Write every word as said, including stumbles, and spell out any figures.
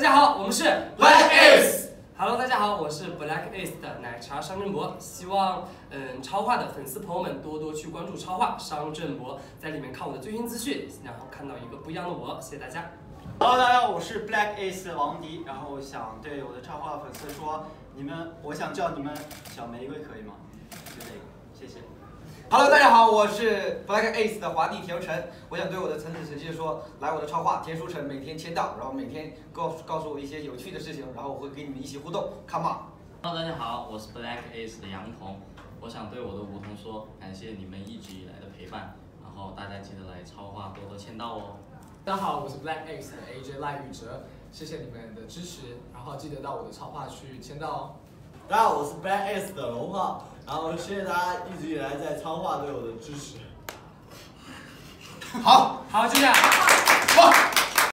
大家好，我们是 Black Ace。Hello， 大家好，我是 Black Ace 的奶茶商正博。希望嗯超话的粉丝朋友们多多去关注超话商正博，在里面看我的最新资讯，然后看到一个不一样的我。谢谢大家。 Hello， 大家好，我是 Black Ace 的王迪，然后想对我的超话粉丝说，你们，我想叫你们小玫瑰，可以吗？就这个，谢谢。 Hello， 大家好，我是 Black Ace 的华帝田书成。我想对我的橙子神器说，来我的超话田书成每天签到，然后每天告诉告诉我一些有趣的事情，然后我会跟你们一起互动。Come on！Hello， 大家好，我是 Black Ace 的杨彤。我想对我的梧桐说，感谢你们一直以来的陪伴，然后大家记得来超话多多签到哦。 大家好，我是 Black Ace 的 A J 赖宇哲，谢谢你们的支持，然后记得到我的超话去签到哦。 大家好，我是 Black Ace 的龙浩，然后谢谢大家一直以来在超话对我的支持。 好， 好，就这样。 哇。